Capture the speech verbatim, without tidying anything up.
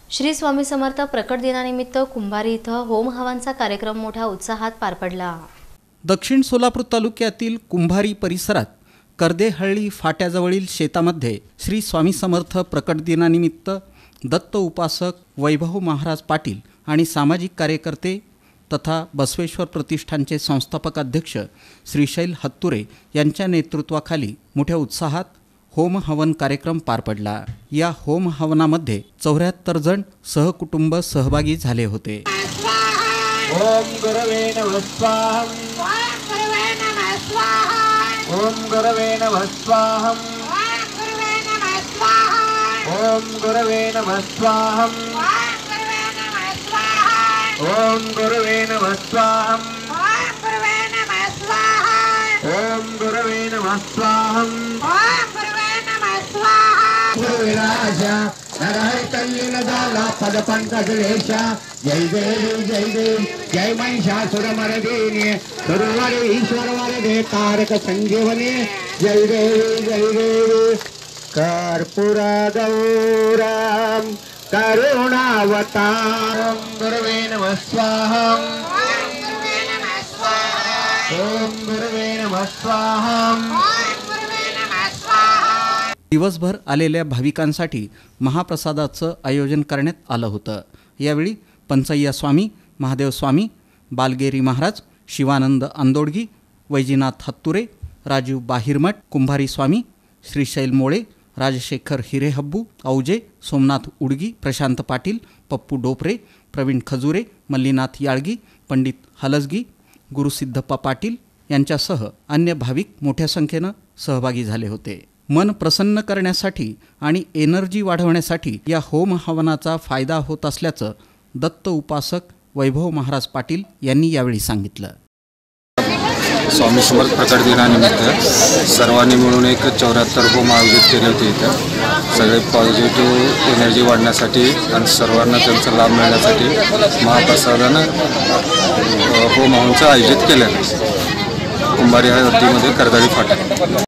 श्री स्वामी समर्थ प्रकट दिनानिमित्त कुंभारी इथं होम हवनाचा कार्यक्रम मोठ्या उत्साहात पार पडला। दक्षिण सोलापूर तालुक्यातील कुंभारी परिसरात कर्देहळ्ळी फाट्याजवळील शेतामध्ये श्री स्वामी समर्थ प्रकट दिनानिमित्त दत्त उपासक वैभव महाराज पाटील आणि सामाजिक कार्यकर्ते तथा बसवेश्वर प्रतिष्ठानचे संस्थापक अध्यक्ष श्रीशैल हत्तुरे यांच्या नेतृत्वाखाली मोठ्या उत्साहात होम हवन कार्यक्रम पार पडला। या होम हवनामध्ये चौऱ्याहत्तर जण सहकुटुंब सहभागी झाले होते। ओम गुरवे नमः स्वाहा। ओम गुरवे नमः स्वाहा। ओम गुरवे नमः स्वाहा। ओम गुरवे नमः स्वाहा। ओम गुरवे नमः स्वाहा। गुरुविराजा नरहरि कल्लिन दाला पद पंकजलेशा जय देवी जय देवी जय महिषासुरमर्दिनी गुरुवरे ईश्वर वरदे तारक संजीवनी जय देवी जय देवी कर्पूर गौरम करुणावतारम गुरुवे नमः स्वाहा। ओम गुरुवे नमः स्वाहा। दिवसभर आलेल्या भाविकांसाठी महाप्रसादाचं आयोजन करण्यात आलं होतं। यावेळी पंचय्या स्वामी, महादेव स्वामी, बालगेरी महाराज, शिवानंद आंदोडगी, वैजीनाथ हत्तुरे, राजीव बाहिरमठ, कुंभारी स्वामी, श्रीशैल मोळे, राजशेखर हिरेहब्बू, औजे, सोमनाथ उडगी, प्रशांत पाटील, पप्पू डोपरे, प्रवीण खजुरे, मल्लीनाथ याळगी, पंडित हलसगी, गुरुसिद्धप्पा पाटील यांच्यासह अन्य भाविक मोठ्या संख्येनं सहभागी झाले होते। मन प्रसन्न करण्यासाठी आणि एनर्जी वाढवण्यासाठी या होम हवनाचा फायदा होत असल्याचं दत्त उपासक वैभव महाराज पाटील यांनी यावेळी सांगितलं। स्वामी समर्थ प्रकट दिनानिमित्त सर्वांनी मिळून एक चौऱ्याहत्तर होम आयोजित केले होते। इथं सगळे पॉझिटिव्ह एनर्जी वाढण्यासाठी आणि सर्वांना त्यांचा लाभ मिळण्यासाठी महाप्रसादानं होम हवनचं आयोजित केलं कुंभारी हद्दीमध्ये कर्देहळ्ळी फाटा।